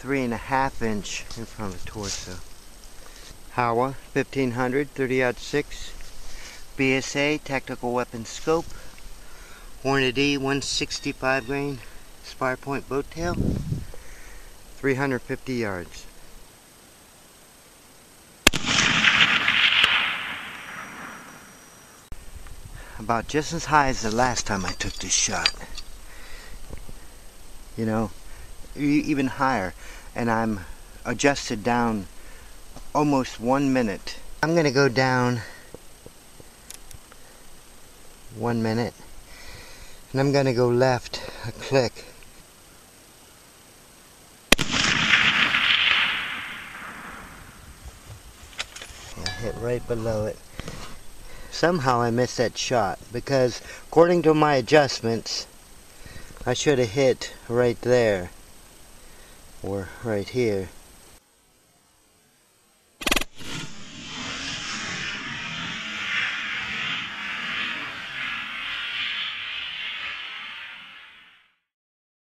3.5 inch in front of the torso. Howa 1500 30-06 BSA tactical weapon scope. Hornet E 165 grain spire point boat tail. 350 yards. About just as high as the last time I took this shot. You know, even higher, and I'm adjusted down almost 1 minute. I'm gonna go down 1 minute, and I'm gonna go left a click. I hit right below it. Somehow I missed that shot because according to my adjustments I should have hit right there or right here.